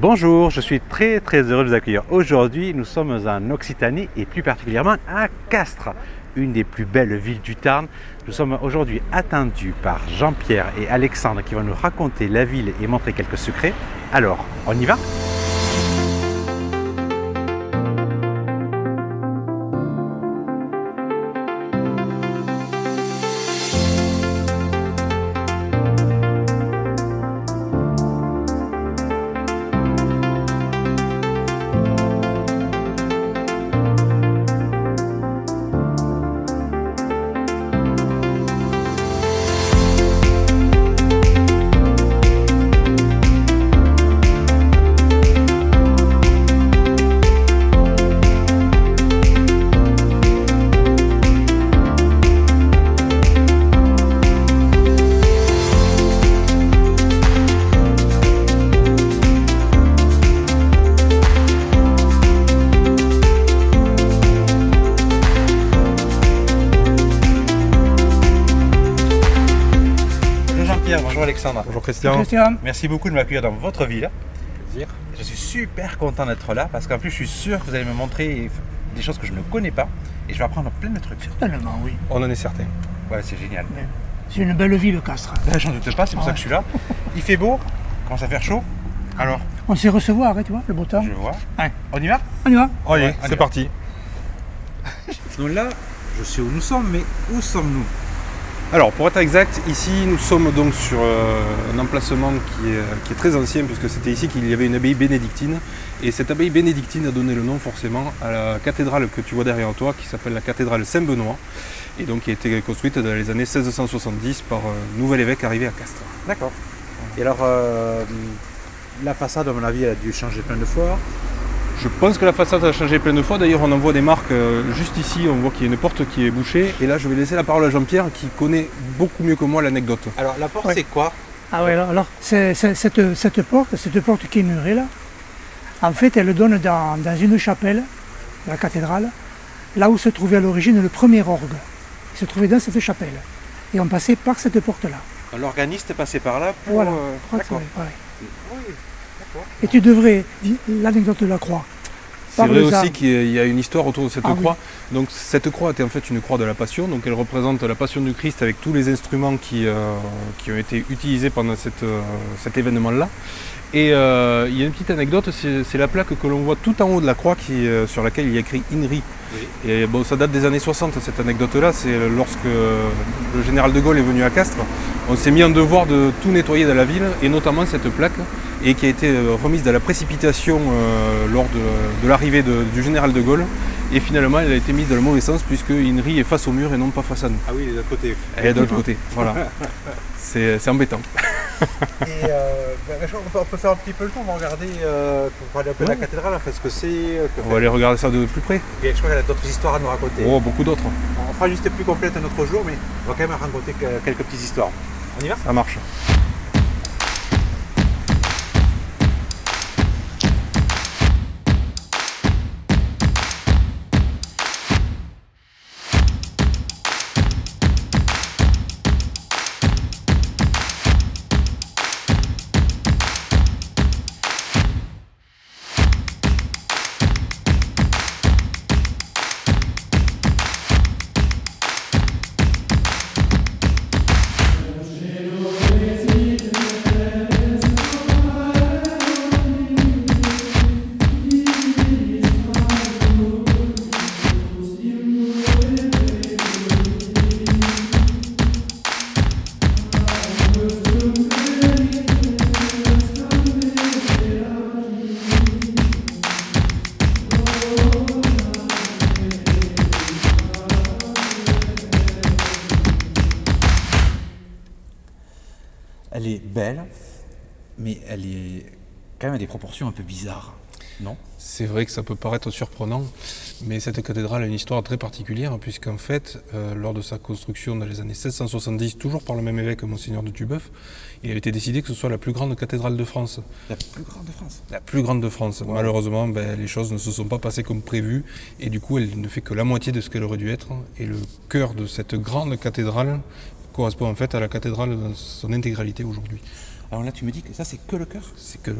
Bonjour, je suis très heureux de vous accueillir. Aujourd'hui, nous sommes en Occitanie et plus particulièrement à Castres, une des plus belles villes du Tarn. Nous sommes aujourd'hui attendus par Jean-Pierre et Alexandre qui vont nous raconter la ville et montrer quelques secrets. Alors, on y va ? Bonjour Alexandre. Bonjour Christian. Bonjour Christian. Merci beaucoup de m'accueillir dans votre ville. Plaisir. Je suis super content d'être là parce qu'en plus je suis sûr que vous allez me montrer des choses que je ne connais pas et je vais apprendre plein de trucs. Certainement, oui. On en est certain. Ouais, c'est génial. C'est une belle ville, Castres. Ben, j'en doute pas, c'est pour ça que je suis là. Il fait beau, commence à faire chaud. Alors, on sait recevoir, hein, tu vois, le beau temps. je vois. Ouais. On y va? On y va. Allez, Ouais, c'est parti. Donc là, je sais où nous sommes, mais où sommes-nous? Alors, pour être exact, ici nous sommes donc sur un emplacement qui est très ancien, puisque c'était ici qu'il y avait une abbaye bénédictine. Et cette abbaye bénédictine a donné le nom forcément à la cathédrale que tu vois derrière toi, qui s'appelle la cathédrale Saint-Benoît, et donc qui a été construite dans les années 1670 par un nouvel évêque arrivé à Castres. D'accord. Et alors, la façade, à mon avis, elle a dû changer plein de fois. Je pense que la façade a changé plein de fois. D'ailleurs, on en voit des marques juste ici. On voit qu'il y a une porte qui est bouchée. Et là, je vais laisser la parole à Jean-Pierre qui connaît beaucoup mieux que moi l'anecdote. Alors, la porte, Ouais. c'est quoi? Ah ouais, alors cette porte qui est murée là, en fait, elle donne dans une chapelle, la cathédrale, là où se trouvait à l'origine le premier orgue. Il se trouvait dans cette chapelle. Et on passait par cette porte-là. L'organiste est passé par là pour... Voilà. D'accord. Ouais. Oui, d'accord. Et tu devrais, l'anecdote de la croix. C'est vrai Parle-en. aussi qu'il y a une histoire autour de cette Ah croix. Donc cette croix était en fait une croix de la Passion. Donc elle représente la Passion du Christ avec tous les instruments qui ont été utilisés pendant cet événement-là. Et il y a une petite anecdote, c'est la plaque que l'on voit tout en haut de la croix sur laquelle il y a écrit INRI. Oui. Et bon, ça date des années 60 cette anecdote-là, c'est lorsque le général de Gaulle est venu à Castres, on s'est mis en devoir de tout nettoyer dans la ville, et notamment cette plaque, et qui a été remise dans la précipitation lors de l'arrivée du général de Gaulle. Et finalement, elle a été mise dans le mauvais sens puisque INRI est face au mur et non pas face à nous. Ah oui, de l'autre côté. Elle est de l'autre côté, voilà. C'est embêtant. Et on peut faire un petit peu le tour, on va regarder, pour parler un peu de la cathédrale, fait ce que c'est. On va aller regarder ça de plus près. Et je crois qu'elle a d'autres histoires à nous raconter. Oh, beaucoup d'autres. On fera juste plus complète un autre jour, mais on va quand même raconter quelques petites histoires. On y va? Ça marche. Elle est belle, mais elle est quand même à des proportions un peu bizarres, non? C'est vrai que ça peut paraître surprenant, mais cette cathédrale a une histoire très particulière, puisqu'en fait, lors de sa construction dans les années 1670, toujours par le même évêque, Monseigneur de Tubeuf, il a été décidé que ce soit la plus grande cathédrale de France. La plus grande de France? La plus grande de France. Wow. Malheureusement, les choses ne se sont pas passées comme prévu, et du coup, elle ne fait que la moitié de ce qu'elle aurait dû être. Et le cœur de cette grande cathédrale correspond en fait à la cathédrale dans son intégralité aujourd'hui. Alors là, tu me dis que ça, c'est que le cœur? C'est que le cœur.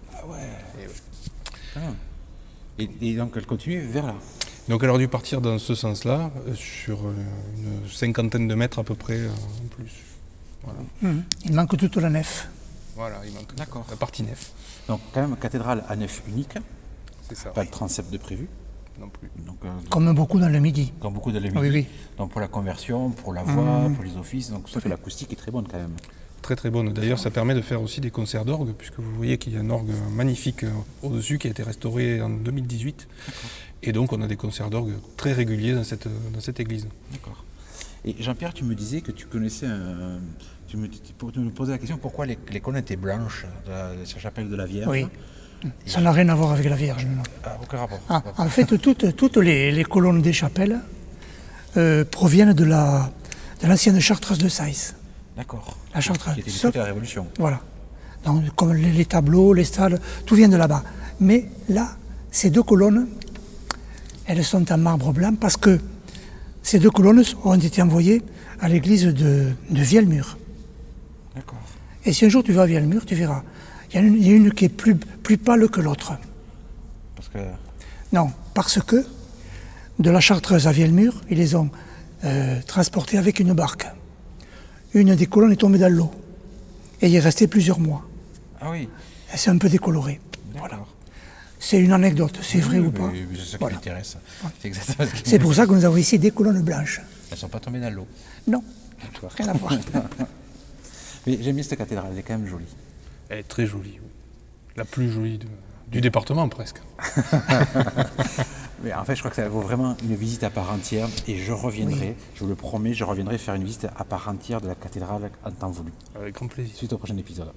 Ah ouais. Et ouais. Ah. Et donc elle continue vers là. Donc elle aurait dû partir dans ce sens-là, sur une cinquantaine de mètres à peu près en plus. Voilà. Il manque toute la nef. Voilà, il manque D'accord. la partie nef. Donc quand même cathédrale à nef unique, C'est ça. pas de transept de prévu. Non plus. Donc, Comme beaucoup dans le Midi. comme beaucoup de la Oui, oui. Donc pour la conversion, pour la voix, pour les offices, donc sauf que l'acoustique est très bonne quand même. Très très bonne. D'ailleurs, ça permet de faire aussi des concerts d'orgue, puisque vous voyez qu'il y a un orgue magnifique au-dessus qui a été restauré en 2018. Et donc on a des concerts d'orgue très réguliers dans cette église. D'accord. Et Jean-Pierre, tu me disais que tu connaissais tu me posais la question pourquoi les colonnes étaient blanches de la chapelle de la Vierge. Oui. Ça n'a rien à voir avec la Vierge. Non. Ah, aucun rapport. Ah, en fait, toutes les colonnes des chapelles proviennent de l'ancienne chartreuse de Saïs. D'accord. La chartreuse. Qui était détruite à la Révolution. Voilà. Donc, comme les tableaux, les stalles, tout vient de là-bas. Mais là, ces deux colonnes, elles sont en marbre blanc parce que ces deux colonnes ont été envoyées à l'église de Vielmur. D'accord. Et si un jour tu vas à Vielmur, tu verras. Il y a une qui est plus pâle que l'autre. Parce que. Non, parce que de la Chartreuse à Vielmur, ils les ont transportés avec une barque. Une des colonnes est tombée dans l'eau. Et il y est resté plusieurs mois. Ah oui. Elle s'est un peu décolorée. Voilà. D'accord. C'est une anecdote, c'est vrai ou pas. C'est ça qui Voilà. m'intéresse. C'est exactement ce qui C'est pour ça que nous avons ici des colonnes blanches. Elles ne sont pas tombées dans l'eau. Non, rien à voir. Mais j'aime bien cette cathédrale, elle est quand même jolie. Elle est très jolie. Oui. La plus jolie du département presque. Mais en fait, je crois que ça vaut vraiment une visite à part entière. Et je reviendrai, je vous le promets, je reviendrai faire une visite à part entière de la cathédrale en temps voulu. Avec grand plaisir. Suite au prochain épisode.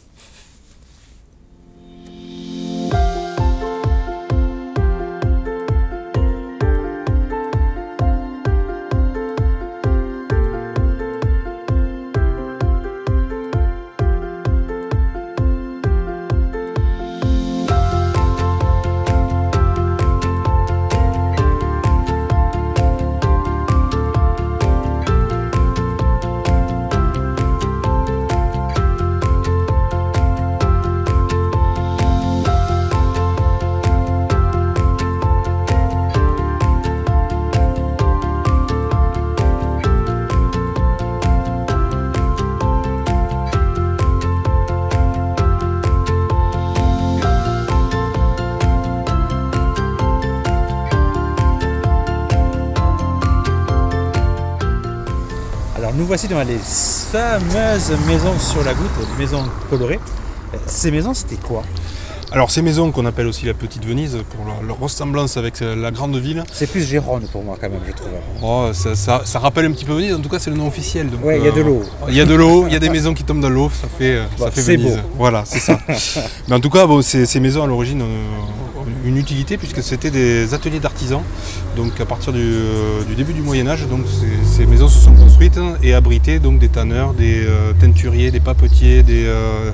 Alors nous voici devant les fameuses maisons sur la goutte, les maisons colorées. Ces maisons, c'était quoi? Alors ces maisons qu'on appelle aussi la Petite Venise, pour leur ressemblance avec la grande ville, C'est plus Gérone pour moi quand même, je trouve. oh, ça rappelle un petit peu Venise, en tout cas c'est le nom officiel. Donc, Ouais, il y a de l'eau. Il y a de l'eau, il y a des maisons qui tombent dans l'eau, ça fait c'est Venise. beau. Voilà, c'est ça. Mais en tout cas, bon, ces maisons à l'origine ont une utilité puisque c'était des ateliers d'artisans. Donc à partir du début du Moyen-Âge, donc ces maisons se sont construites et abritaient donc des tanneurs, des teinturiers, des papetiers, des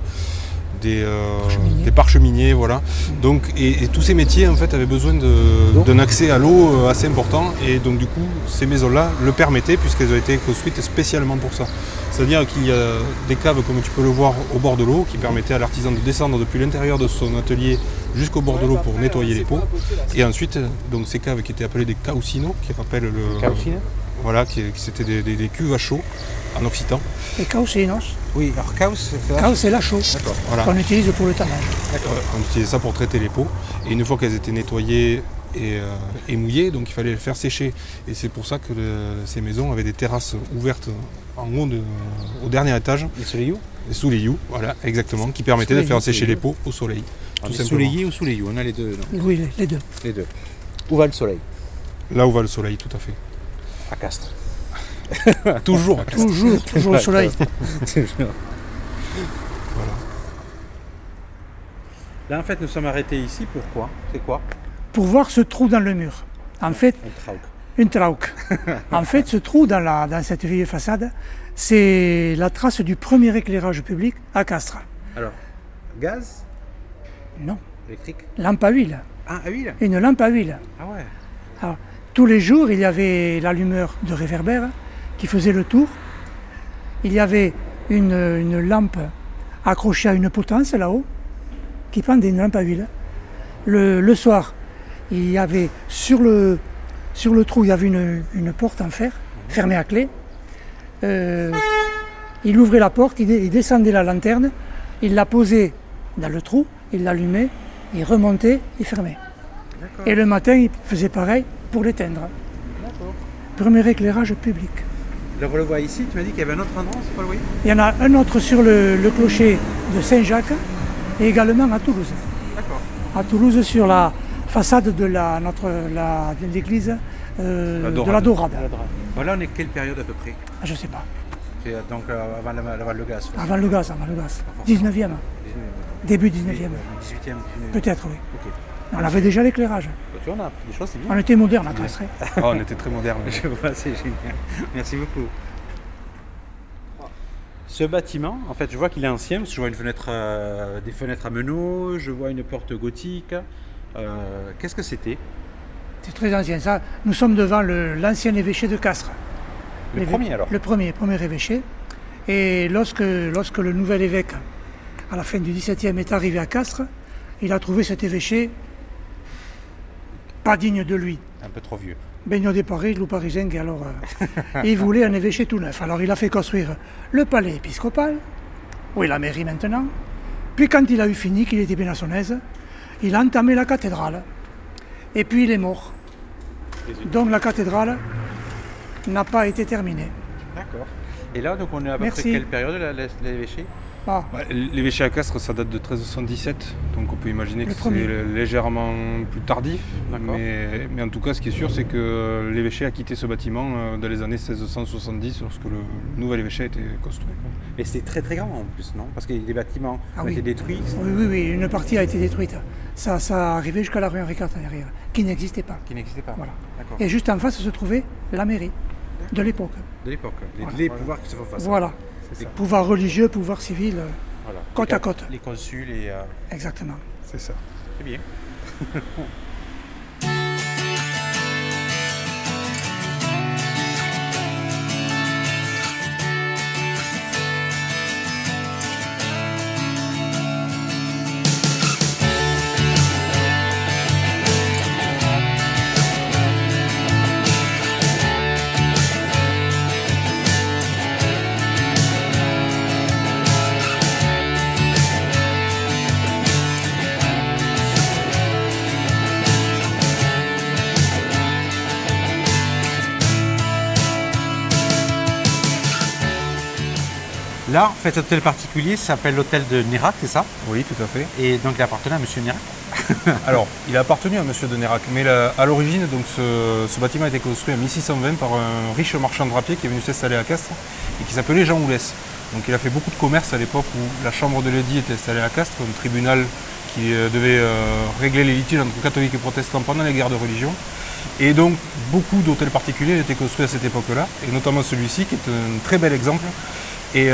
parcheminiers, voilà. Donc, et tous ces métiers en fait avaient besoin d'un accès à l'eau assez important, et donc du coup ces maisons-là le permettaient puisqu'elles ont été construites spécialement pour ça. C'est-à-dire qu'il y a des caves, comme tu peux le voir, au bord de l'eau, qui permettaient à l'artisan de descendre depuis l'intérieur de son atelier jusqu'au bord de l'eau pour nettoyer les pots. Et ensuite, donc ces caves qui étaient appelées des caucinos, qui rappellent le... Caucine? Voilà, qui c'était des cuves à chaud en occitan. Et caos, Oui, alors caos, c'est ça. caos, c'est la chaux Voilà. qu'on utilise pour le tannage. On utilisait ça pour traiter les pots. Et une fois qu'elles étaient nettoyées et mouillées, donc il fallait les faire sécher. Et c'est pour ça que ces maisons avaient des terrasses ouvertes en haut, au dernier étage, Les soleils? des soleillous, voilà, exactement, qui permettaient de faire sécher les pots au soleil. Tout simplement. Soleillés ou soleillous? On a les deux, non? Oui, les deux. Les deux. Où va le soleil? Là où va le soleil, tout à fait. À Castres. Toujours à Castres. Toujours le soleil. Voilà. Là, en fait, nous sommes arrêtés ici. Pourquoi? C'est quoi? Pour voir ce trou dans le mur. En fait, Un trauk. une trauque. En fait, ce trou dans cette vieille façade, c'est la trace du premier éclairage public à Castres. Alors, gaz? Non, Électrique? lampe à huile. Ah, à huile? Une lampe à huile. Ah ouais. Alors, tous les jours, il y avait l'allumeur de réverbère qui faisait le tour. Il y avait une lampe accrochée à une potence là-haut qui pendait une lampe à huile. Le soir, il y avait sur le trou, il y avait une porte en fer, fermée à clé. Il ouvrait la porte, il descendait la lanterne, il la posait dans le trou, il l'allumait, il remontait, il fermait. Et le matin, il faisait pareil pour l'éteindre. Premier éclairage public. Donc on le voit ici, tu m'as dit qu'il y avait un autre endroit, c'est pas le voyez? Il y en a un autre sur le clocher de Saint-Jacques et également à Toulouse. D'accord. À Toulouse, sur la façade de l'église de la Dorade. Voilà, on est quelle période à peu près? Je ne sais pas. C'est donc avant le gaz. Avant le gaz. 19e. Début 19e. 18e. Peut-être, oui. Ok. On avait déjà l'éclairage. Tu vois, on a appris des choses, c'est bien. On était moderne à Castres. Oh, on était très moderne. Je vois, c'est génial. Merci beaucoup. Ce bâtiment, en fait, je vois qu'il est ancien, parce que je vois une fenêtre, des fenêtres à meneaux, je vois une porte gothique. Qu'est-ce que c'était? C'est très ancien. Ça, nous sommes devant l'ancien évêché de Castres. Le premier alors? Le premier évêché. Et lorsque le nouvel évêque, à la fin du XVIIe, est arrivé à Castres, il a trouvé cet évêché pas digne de lui. Un peu trop vieux. Baignon des Paris, loup parisien, et alors il voulait un évêché tout neuf. Alors il a fait construire le palais épiscopal, où est la mairie maintenant. Puis quand il a eu fini, qu'il était bien à son aise, il a entamé la cathédrale. Et puis il est mort. Donc la cathédrale n'a pas été terminée. D'accord. Et là, donc on est à peu Merci. près quelle période l'évêché? L'évêché à Castres, ça date de 1377, donc on peut imaginer que c'est légèrement plus tardif. Mais en tout cas, ce qui est sûr, c'est que l'évêché a quitté ce bâtiment dans les années 1670, lorsque le nouvel évêché a été construit. Mais c'est très très grand en plus, non? Parce qu'il y a des bâtiments qui ont été détruits. Oui, une partie a été détruite. Ça arrivait jusqu'à la rue Henri IV en arrière, qui n'existait pas. Voilà. Et juste en face se trouvait la mairie de l'époque. Les pouvoirs qui se font face. Voilà. Pouvoir religieux, pouvoir civil, côte à côte. Les consuls et... Exactement. C'est ça. C'est bien. Là, en fait, l'hôtel particulier s'appelle l'hôtel de Nérac, c'est ça? Oui, tout à fait. Et donc il appartenait à M. Nérac? Alors, il a appartenu à M. de Nérac, mais à l'origine, donc ce bâtiment a été construit en 1620 par un riche marchand drapier qui est venu s'installer à Castres et qui s'appelait Jean Oulès. Donc il a fait beaucoup de commerce à l'époque où la chambre de l'édit était installée à Castres, un tribunal qui devait régler les litiges entre catholiques et protestants pendant les guerres de religion. Et donc beaucoup d'hôtels particuliers ont été construits à cette époque-là, et notamment celui-ci qui est un très bel exemple. Et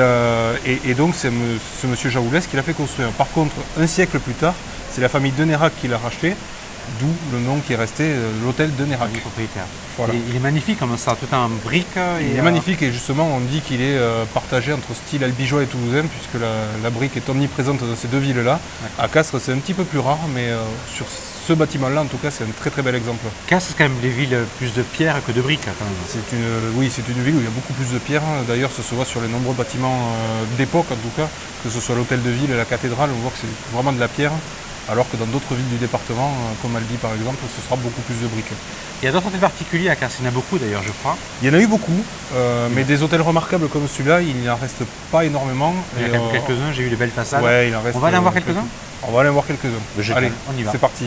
donc c'est ce monsieur Jaoulès qui l'a fait construire. Par contre, un siècle plus tard, c'est la famille de Nérac qui l'a racheté, d'où le nom qui est resté, l'hôtel de Nérac. Propriétaire. Voilà. Il est magnifique comme ça, tout en briques. Il est magnifique et justement on dit qu'il est partagé entre style albigeois et toulousain puisque la brique est omniprésente dans ces deux villes-là. Ouais. À Castres c'est un petit peu plus rare, mais sur ce bâtiment-là en tout cas c'est un très très bel exemple. Castres c'est quand même des villes plus de pierre que de briques. Oui, c'est une ville où il y a beaucoup plus de pierre. D'ailleurs ce se voit sur les nombreux bâtiments d'époque en tout cas, que ce soit l'hôtel de ville et la cathédrale, on voit que c'est vraiment de la pierre. Alors que dans d'autres villes du département, comme Albi par exemple, ce sera beaucoup plus de briques. Il y a d'autres hôtels particuliers à Castres, il y en a beaucoup d'ailleurs je crois. Il y en a eu beaucoup, mais des hôtels remarquables comme celui-là, il n'en reste pas énormément. Il y en a quand même quelques-uns, j'ai eu des belles façades. Ouais, il en reste. On va aller en voir quelques-uns. On va aller en voir quelques-uns. Allez, on y va. C'est parti.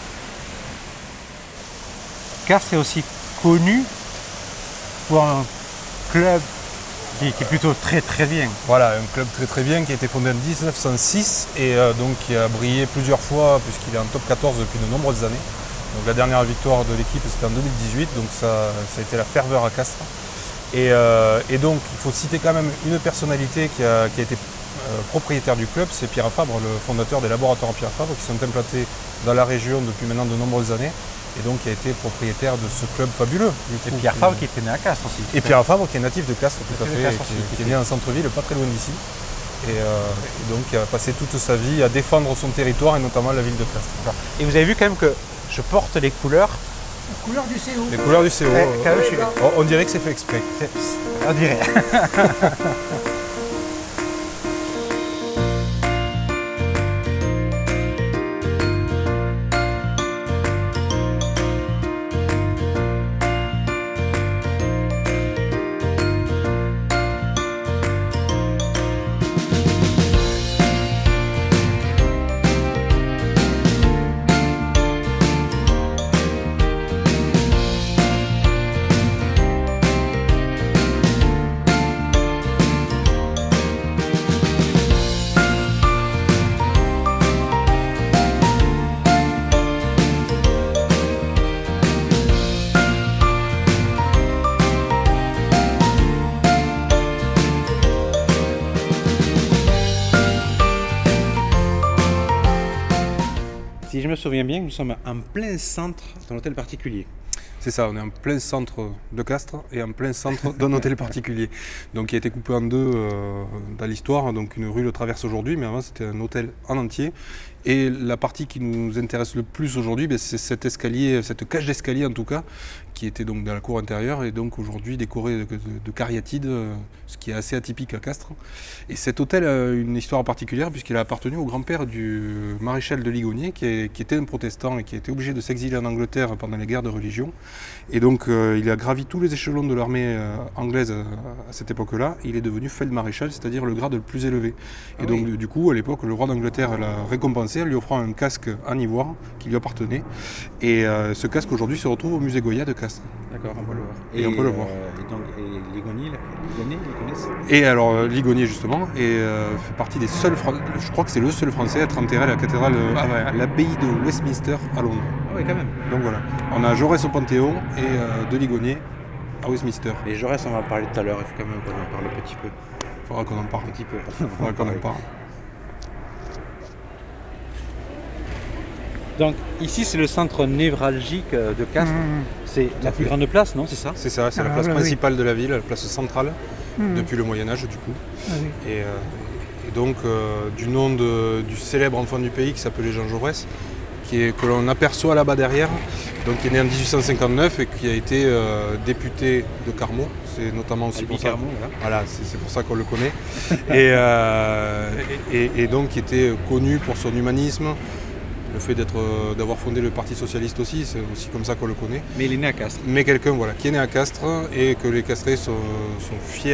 Castres est aussi connu pour un club qui est plutôt très très bien. Voilà, un club très très bien qui a été fondé en 1906 et donc qui a brillé plusieurs fois puisqu'il est en top 14 depuis de nombreuses années. Donc la dernière victoire de l'équipe c'était en 2018, donc ça a été la ferveur à Castres. Et donc il faut citer quand même une personnalité qui a été propriétaire du club, c'est Pierre Fabre, le fondateur des laboratoires Pierre Fabre qui sont implantés dans la région depuis maintenant de nombreuses années. Et donc qui a été propriétaire de ce club fabuleux. Et Pierre Fabre qui était né à Castres aussi. Et Pierre Fabre qui est natif de Castres tout à fait, qui est né en centre-ville, pas très loin d'ici. et donc qui a passé toute sa vie à défendre son territoire et notamment la ville de Castres. Et vous avez vu quand même que je porte les couleurs. La couleur du CO. Les couleurs du CO. Quand même, je suis là. On dirait que c'est fait exprès. On dirait. Si je me souviens bien, nous sommes en plein centre d'un hôtel particulier. C'est ça, on est en plein centre de Castres et en plein centre d'un hôtel particulier. Donc qui a été coupé en deux dans l'histoire. Donc une rue le traverse aujourd'hui, mais avant c'était un hôtel en entier. Et la partie qui nous intéresse le plus aujourd'hui, c'est cet escalier, cette cage d'escalier en tout cas, qui était donc dans la cour intérieure et donc aujourd'hui décoré de cariatides, ce qui est assez atypique à Castres. Et cet hôtel a une histoire particulière puisqu'il a appartenu au grand-père du maréchal de Ligonier, qui était un protestant et qui a été obligé de s'exiler en Angleterre pendant les guerres de religion. Et donc il a gravi tous les échelons de l'armée anglaise à cette époque-là. Il est devenu feld-maréchal, c'est-à-dire le grade le plus élevé. Et donc du coup, à l'époque, le roi d'Angleterre l'a récompensé en lui offrant un casque en ivoire qui lui appartenait. Et ce casque aujourd'hui se retrouve au musée Goya de Castres. D'accord, on peut le voir. Et on peut le voir. Et Ligonier, ils connaissent. Et alors Ligonier justement fait partie des seuls, je crois que c'est le seul Français à être enterré à la cathédrale, à l'abbaye de Westminster à Londres. Ah oui, quand même. Donc voilà, on a Jaurès au Panthéon et de Ligonier à Westminster. Et Jaurès, on va en parler tout à l'heure, il faut quand même qu'on en parle un petit peu. Il faudra qu'on en parle. Un petit peu. Faudra qu'on en parle. Donc ici c'est le centre névralgique de Castres. C'est la plus grande place, non? C'est ça? C'est ça, c'est la place principale de la ville, la place centrale, depuis le Moyen-Âge du coup. Et donc du nom du célèbre enfant du pays qui s'appelait Jean Jaurès, que l'on aperçoit là-bas derrière, donc qui est né en 1859 et qui a été député de Carmaux. C'est notamment aussi pour ça. Carmaux, voilà, c'est pour ça qu'on le connaît. et donc qui était connu pour son humanisme. Le fait d'avoir fondé le Parti Socialiste aussi, c'est aussi comme ça qu'on le connaît. Mais il est né à Castres. Mais quelqu'un voilà, qui est né à Castres et que les Castrais sont fiers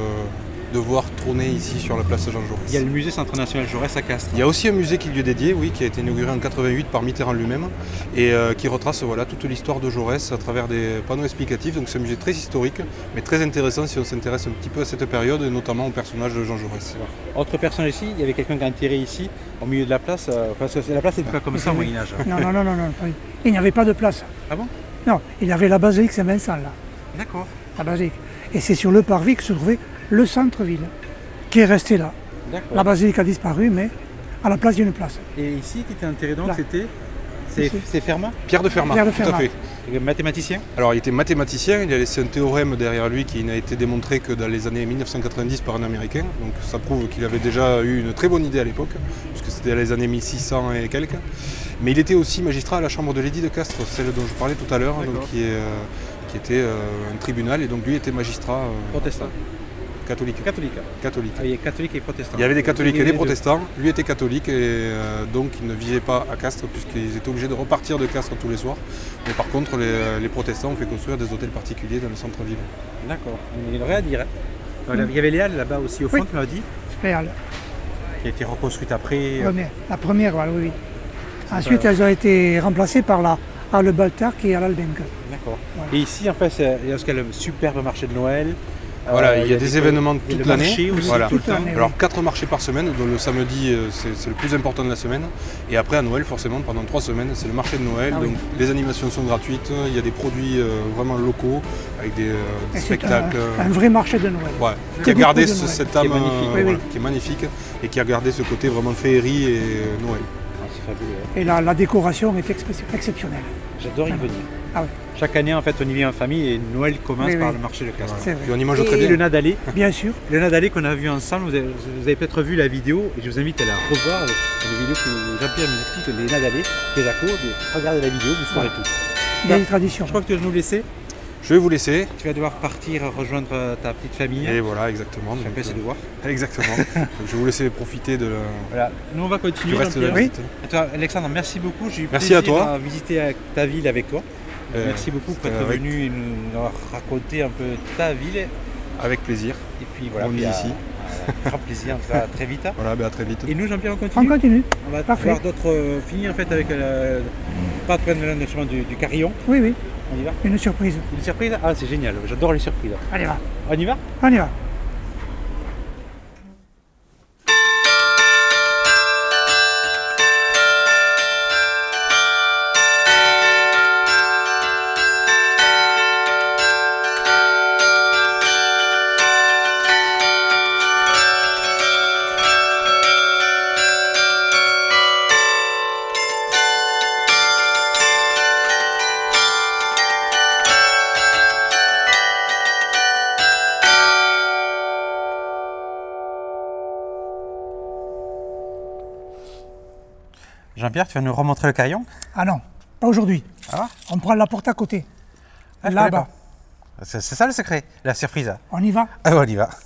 de voir trôner ici sur la place Jean Jaurès. Il y a le musée Centre National Jaurès à Castres. Il y a aussi un musée qui lui est dédié, oui, qui a été inauguré en 88 par Mitterrand lui-même et qui retrace voilà, toute l'histoire de Jaurès à travers des panneaux explicatifs. Donc c'est un musée très historique, mais très intéressant si on s'intéresse un petit peu à cette période et notamment au personnage de Jean Jaurès. Autre personne ici, il y avait quelqu'un qui a enterré ici, au milieu de la place, parce que la place n'était pas comme ça au Moyen-Âge. Non, il n'y avait pas de place. Ah bon? Non, il y avait la basilique Saint-Vincent là, D'accord. la basilique. Et c'est sur le parvis que se trouvait le centre-ville, qui est resté là. D'accord. La basilique a disparu, mais à la place d'une place. Et ici, qui était enterré donc, Là. c'était... Ici. C'est Fermat? Pierre de Fermat, Pierre de tout à Fermat. fait. Mathématicien? Alors il était mathématicien, il a laissé un théorème derrière lui qui n'a été démontré que dans les années 1990 par un Américain. Donc ça prouve qu'il avait déjà eu une très bonne idée à l'époque, puisque c'était dans les années 1600 et quelques. Mais il était aussi magistrat à la chambre de l'édit de Castres, celle dont je parlais tout à l'heure, donc qui était un tribunal, et donc lui était magistrat Protestant. catholique. Catholique. Catholique. Ah, il y a catholique et protestant. Il y avait des catholiques et les des deux. protestants, lui était catholique et donc il ne vivait pas à Castres puisqu'ils étaient obligés de repartir de Castres tous les soirs. Mais par contre les protestants ont fait construire des hôtels particuliers dans le centre-ville. D'accord. Il y aurait à dire. Hein. Voilà, il y avait les halles là-bas aussi au fond, Oui. tu m'as dit, Réal. qui a été reconstruite après. La première, voilà, oui. Ensuite, elles ont été remplacées par la halle Baltard qui est à l'Albenque. D'accord. Voilà. Et ici, en fait, il y a le superbe marché de Noël. Voilà, il y a des événements et toute le l'année. marché aussi, Voilà. tout le temps. l'année, oui. Alors 4 marchés par semaine, dont le samedi c'est le plus important de la semaine. Et après à Noël forcément pendant 3 semaines c'est le marché de Noël. Ah oui. Donc les animations sont gratuites, il y a des produits vraiment locaux avec des Et c'est spectacles. un vrai marché de Noël. Ouais, Que qui a des gardé produits de Noël. cette âme Qui est magnifique. Oui, oui. voilà, qui est magnifique et qui a gardé ce côté vraiment féerie et Noël. Ah, c'est fabuleux. Hein. Et la décoration est exceptionnelle. J'adore y Ah. venir. Ah oui. Chaque année, en fait, on y vient en famille et Noël commence Oui, par oui. le marché de Castres. C'est vrai. Puis on y mange très Et bien. le Nadalé. Bien sûr. Le Nadalé qu'on a vu ensemble, vous avez peut-être vu la vidéo et je vous invite à la revoir. La vidéo que Jean-Pierre nous explique les Nadalés, les accords. Regardez la vidéo, vous saurez tout. Il y a des traditions. Je crois que tu vas nous laisser. Je vais vous laisser. Tu vas devoir partir rejoindre ta petite famille. Et voilà, exactement. Jean-Pierre, c'est de voir. Exactement. Je vais vous laisser profiter de Voilà. Nous, on va continuer. du reste de la Jean-Pierre. visite. Et toi, Alexandre, merci beaucoup. J'ai eu Merci à plaisir toi. à visiter ta ville avec toi. Merci beaucoup pour être avec- venu et nous raconter un peu ta ville. Et Avec plaisir. puis voilà, On est puis ici. à grand plaisir, en tout cas, à très vite. Voilà, à très vite. Et nous, Jean-Pierre, on On continue. continue. On va Parfait. voir d'autres. Finir en fait avec pas de prendre le chemin du carillon. Oui, oui. On y va. Une surprise. Une surprise. Ah, c'est génial. J'adore les surprises. Allez, va. On y va. On y va. Jean-Pierre, tu vas nous remontrer le carillon. Ah non, pas aujourd'hui. Ah, On prend la porte à côté. je connais Là-bas. pas. C'est ça le secret, la surprise. On y va. Ah, on y va.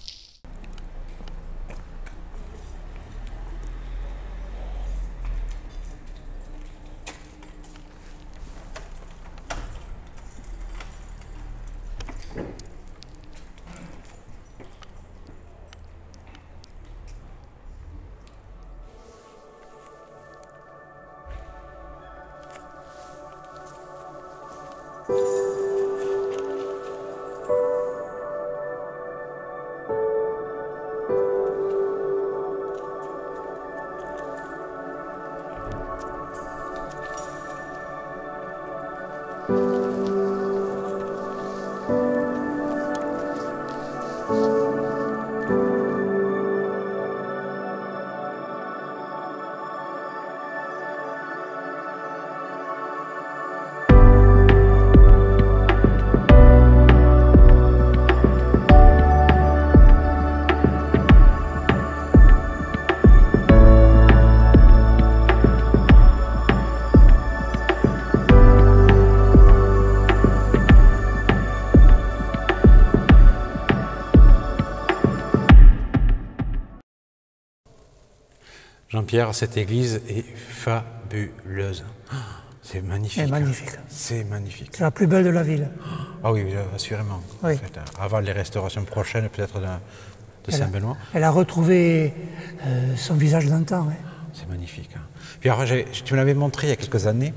Jean-Pierre, cette église est fabuleuse. C'est magnifique. C'est magnifique. C'est magnifique. C'est la plus belle de la ville. Ah oui, assurément. Oui. En fait, avant les restaurations prochaines, peut-être de Saint-Benoît. Elle a retrouvé son visage d'antan. Hein. C'est magnifique. Hein. Puis alors, tu me l'avais montré il y a quelques années.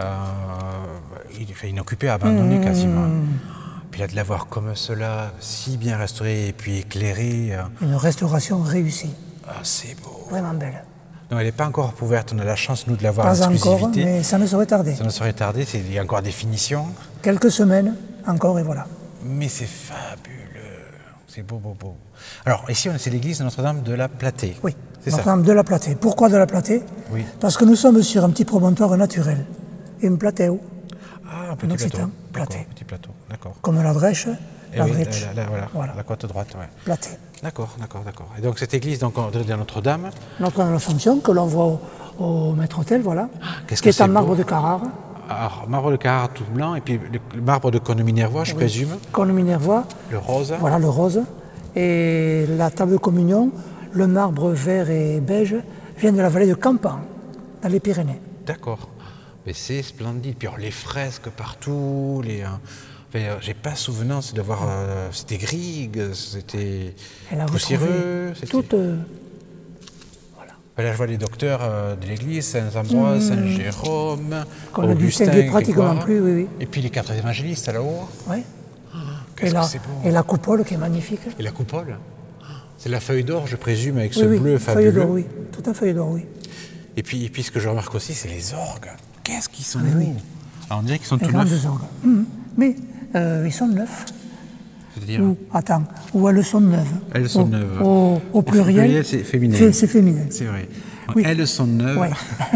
Il est inoccupé, abandonné quasiment. Puis là, de la voir comme cela, si bien restaurée et puis éclairée. Une restauration réussie. Ah, c'est beau. Vraiment belle. Non, elle n'est pas encore ouverte. On a la chance, nous, de l'avoir en Pas encore, exclusivité. mais ça ne saurait tarder. Ça ne saurait tarder. Il y a encore des finitions. Quelques semaines encore et voilà. Mais c'est fabuleux. C'est beau, beau, beau. Alors, ici, c'est l'église de Notre-Dame de la Platée. Oui, C'est ça. Notre-Dame de la Platée. Pourquoi de la Platée? Oui. Parce que nous sommes sur un petit promontoire naturel. Une platéo, Ah, un en petit occitan, plateau. Platée. D'accord, petit plateau. D'accord. Comme la Drèche, Et la oui, Drèche. voilà, la côte droite, ouais. Platée. D'accord, d'accord, d'accord. Et donc cette église donc, de Notre-Dame, Notre-Dame de l'Assomption, que l'on voit au maître-autel, voilà, qu'est-ce qui que est en c'est marbre beau. de Carrare, alors, marbre de Carrare tout blanc, et puis le marbre de Cône-Minervois, je présume, comme Minervois, le rose. voilà le rose, et la table de communion, le marbre vert et beige, vient de la vallée de Campan, dans les Pyrénées. D'accord. Mais c'est splendide. Puis alors, les fresques partout, j'ai pas souvenance de voir. C'était gris, c'était Elle a poussiéreux. retrouvé toute... Là, je vois les docteurs de l'église, Saint-Ambroise, Saint-Jérôme, Qu'on a dû Augustin, distinguer pratiquement Grégoire. plus, oui, oui. Et puis les 4 évangélistes là-haut. Ouais. Qu'est-ce que c'est beau. Et la coupole qui est magnifique. Et la coupole. C'est la feuille d'or, je présume, avec ce Oui, oui, bleu feuille fabuleux. d'or, oui. Tout un feuille d'or, oui. Et puis ce que je remarque aussi, c'est les orgues. Qu'est-ce qu'ils sont Oui, beaux. oui. Alors, on dirait qu'ils sont Les tout grandes neufs. orgues. Mais ils sont neufs. C'est-à-dire, Ou elles sont neuves. elles sont neuves. Au pluriel, c'est féminin. c'est féminin. C'est vrai. Oui. Elles sont neuves. Ouais.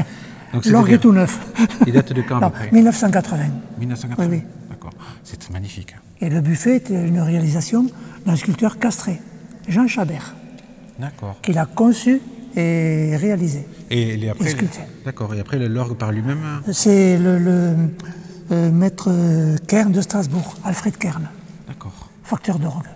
L'orgue est tout neuf. Il date de quand à Non, peu près 1980. 1980. Oui, oui. D'accord. C'est magnifique. Et le buffet est une réalisation d'un sculpteur castré, Jean Chabert, D'accord. qui l'a conçu et réalisé. Et après, sculpté. d'accord. Et après, l'orgue par lui-même. C'est le maître Kern de Strasbourg, Alfred Kern, D'accord. facteur d'orgue.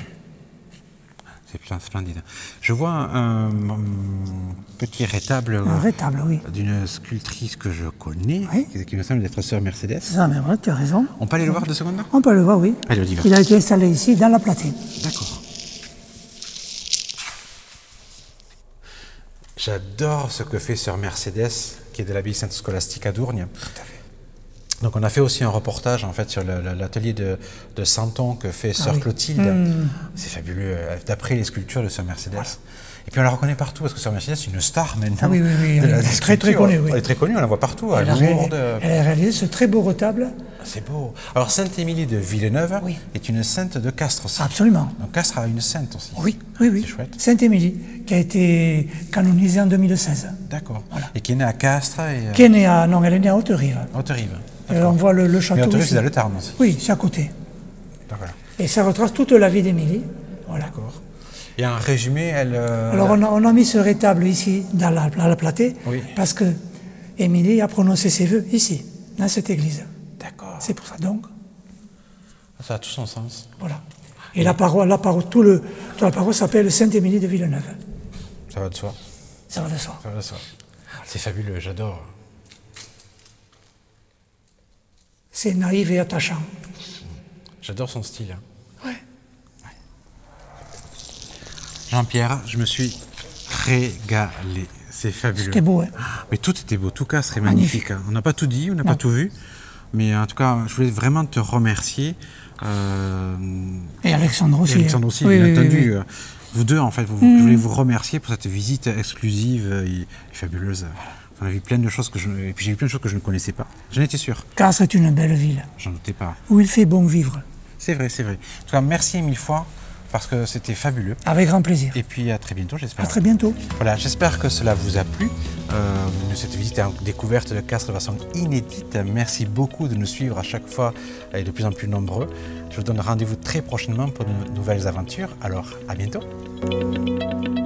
C'est splendide. Je vois un petit rétable, Un rétable, oui. d'une sculptrice que je connais, Oui. qui me semble être sœur Mercedes. Ça, mais ouais, tu as raison. On peut aller le voir 2 secondes là? On peut le voir, oui. Allez, on y va. Il a été installé ici, dans la platine. D'accord. J'adore ce que fait sœur Mercedes, qui est de l'abbaye Sainte-Scolastique à Dourgne. Tout à fait. Donc on a fait aussi un reportage en fait sur l'atelier de Santon que fait sœur oui. Clotilde. C'est fabuleux, d'après les sculptures de sœur Mercedes. Voilà. Et puis on la reconnaît partout parce que sœur Mercedes c'est une star maintenant. Ah oui, oui, oui. Elle est très très connue. Oui. Elle est très connue, on la voit partout. Elle a réalisé ce très beau retable. C'est beau. Alors Sainte-Émilie de Villeneuve Oui. est une sainte de Castres aussi. Absolument. Donc Castres a une sainte aussi. Oui, oui, oui. C'est chouette. Sainte-Émilie, qui a été canonisée en 2016. D'accord. Voilà. Et qui est née à Castres et Qui est née à... Non, elle est née à Haute-Rive. Haute-Rive. On voit le château. Mais Haute-Rive, ici. c'est dans le Tarn aussi. Oui, c'est à côté. D'accord. Et ça retrace toute la vie d'Émilie. Voilà. D'accord. Et en résumé, elle... Alors on a mis ce rétable ici, dans la platée, Oui. parce que Émilie a prononcé ses vœux ici, dans cette église. D'accord. C'est pour ça donc. Ça a tout son sens. Voilà. Et la paroisse s'appelle Sainte-Émilie de Villeneuve. Ça va de soi. Ça va de soi. Ça va de soi. C'est fabuleux, j'adore. C'est naïf et attachant. J'adore son style. Ouais. Jean-Pierre, je me suis régalé. C'est fabuleux. C'était beau, hein. Mais tout était beau, tout cas serait magnifique. On n'a pas tout dit, on n'a pas tout vu. Mais en tout cas, je voulais vraiment te remercier. Et Alexandre aussi. Et Alexandre aussi, oui, bien oui, entendu. oui. Vous deux, en fait, je voulais vous remercier pour cette visite exclusive et fabuleuse. On a vu plein de choses et puis j'ai vu plein de choses que je ne connaissais pas. J'en étais sûr. Castres est une belle ville, J'en doutais pas. où il fait bon vivre. C'est vrai, c'est vrai. En tout cas, merci 1000 fois parce que c'était fabuleux. Avec grand plaisir. Et puis à très bientôt, j'espère. À très bientôt. Voilà, j'espère que cela vous a plu. Cette visite et découverte de Castres de façon inédite. Merci beaucoup de nous suivre à chaque fois et de plus en plus nombreux. Je vous donne rendez-vous très prochainement pour de nouvelles aventures. Alors, à bientôt.